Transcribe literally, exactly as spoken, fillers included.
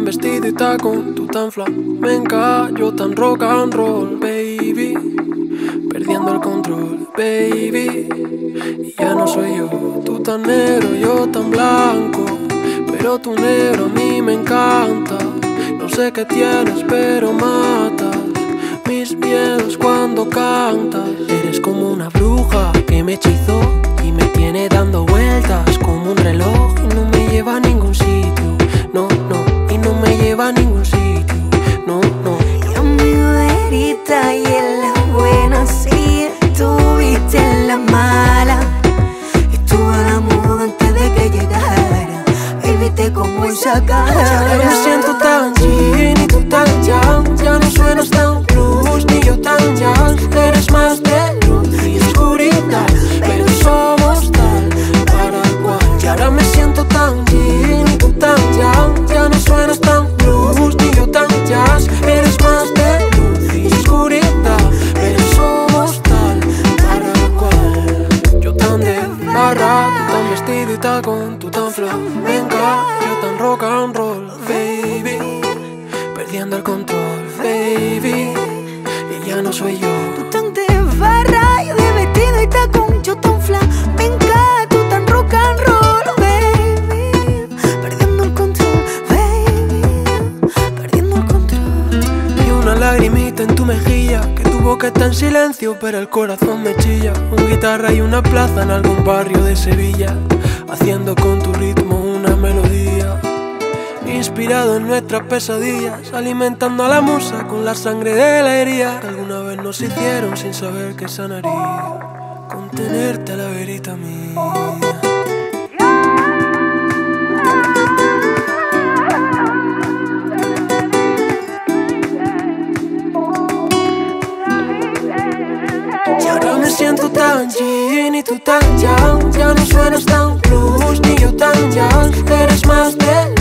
vestido y tacón, tú tan flamenca, yo tan rock and roll, baby. Perdiendo el control, baby. Y ya no soy yo, tú tan negro, yo tan blanco. Pero tu negro a mí me encanta. No sé qué tienes, pero matas mis miedos cuando cantas. Eres como una bruja que me hechizó y me tiene dando vueltas como un reloj. Y no me lleva a ningún sitio, no, no. Y no me lleva a ningún sitio, no, no. Yo mi güerita y en la buena sí estuviste en la mala. Estuve a la moda antes de que llegara. Él viste como esa cara. Ya me siento tan chin y tú tan young. Ya no suenas tan blues ni yo tan jazz. Eres más de luz y oscuridad, pero somos tal para cual. Y ahora me siento tan chin y tú tan young. Ya no suenas tan blues ni yo tan jazz. Eres más de luz y oscuridad, pero somos tal para cual. Yo tan de barra, tú tan vestido y tacón, tú tan flamenca, yo tan rock and roll, baby. Perdiendo el control, baby. Y ya no soy yo. Tú tan de barra, yo de vestido y tacón, yo tan flamenca, tú tan rock and roll, baby. Perdiendo el control, baby. Perdiendo el control. Y una lagrimita en tu mejilla, que tu boca está en silencio, pero el corazón me chilla. Un guitarra y una plaza en algún barrio de Sevilla, haciendo con tu ritmo una melodía. Inspirado en nuestras pesadillas, alimentando a la musa con la sangre de la herida que alguna vez nos hicieron sin saber que sanaría contenerte a la verita mía. Y ahora me siento tan chin y tú tan young. Ya no suenas tan blues ni yo tan jazz. Eres más de